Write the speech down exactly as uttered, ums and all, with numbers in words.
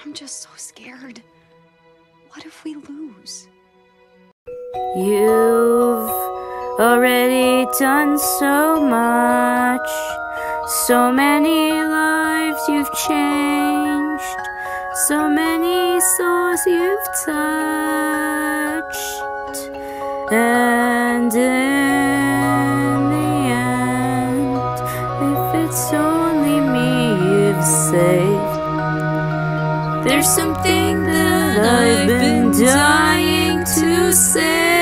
I'm just so scared. What if we lose? You've already done so much. So many lives you've changed. So many souls you've touched. And in the end, if it's only me you've saved, there's something that I've been dying to say.